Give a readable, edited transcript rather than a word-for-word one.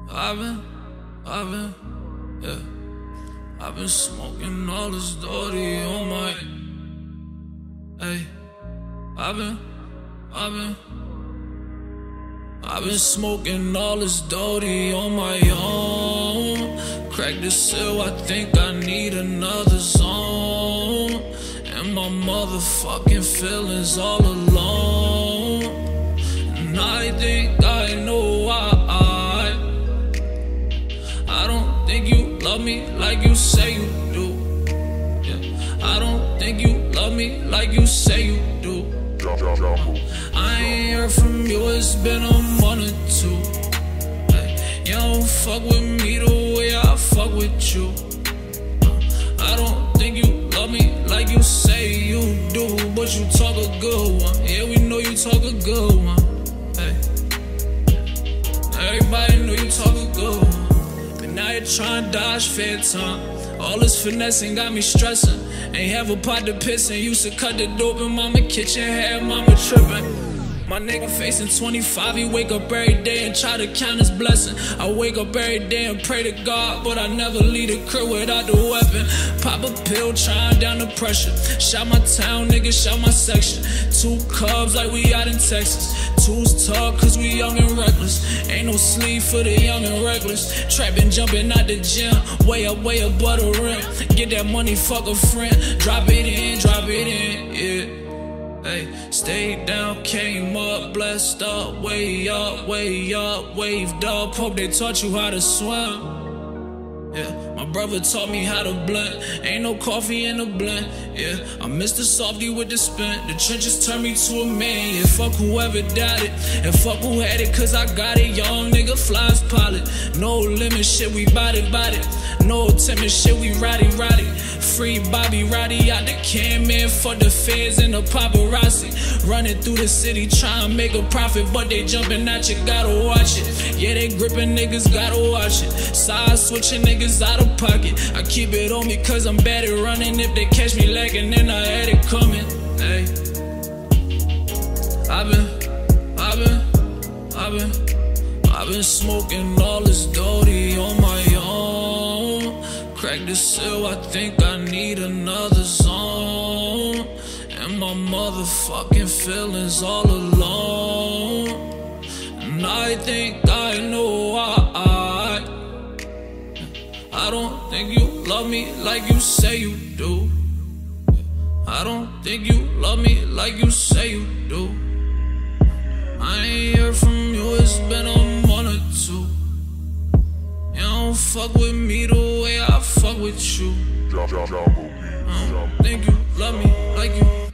Yeah. I've been smoking all this dirty on my. Hey, I've been smoking all this dirty on my own. Crack the seal, I think I need another zone. And my motherfucking feelings all alone. And I think I know why. I don't think you love me like you say you do. Yeah. I don't think you love me like you say you do. I ain't heard from you, it's been a month or two. Hey, you don't fuck with me the way I fuck with you. I don't think you love me like you say you do, but you talk a good one. Yeah, we know you talk a good one. Hey, everybody know you talk a good one. But now you're trying to dodge fair time. All this finessing got me stressing. Ain't have a pot to piss and used to cut the dope in mama kitchen, had mama tripping. My nigga facing 25, he wake up every day and try to count his blessing. I wake up every day and pray to God, but I never leave the crib without the weapon. Pop a pill, trying down the pressure. Shot my town, nigga, shot my section. 2 Cubs like we out in Texas. 2's tall cause we young and reckless. Ain't no sleep for the young and reckless. Trapping, jumping out the gym. Way up above the rim. Get that money, fuck a friend. Drop it in, yeah. Hey, stayed down, came up, blessed up, way up, waved up. Hope they taught you how to swim. Yeah, my brother taught me how to blend. Ain't no coffee in the blend. Yeah, I miss the softy with the spin. The trenches turned me to a man. Yeah, fuck whoever doubted, and fuck who had it, cause I got it. Young nigga flies pilot. No limit shit, we bout it. No timid shit, we roddy. Free Bobby Roddy out the can, man. Fuck the feds and the paparazzi. Running through the city trying to make a profit, but they jumping at you, gotta watch it. Yeah, they gripping niggas, gotta watch it. Side switching niggas out of pocket. I keep it on me cause I'm bad at running. If they catch me lacking, then I had it coming. Hey, I've been smoking all this dirty on my own. Crack the seal, I think I need another zone. And my motherfucking feelings all alone. And I think I know why. I don't think you love me like you say you do. I don't think you love me like you say you do. I ain't heard from you, it's been a month or two. You don't fuck with me the way I fuck with you. I don't think you love me like you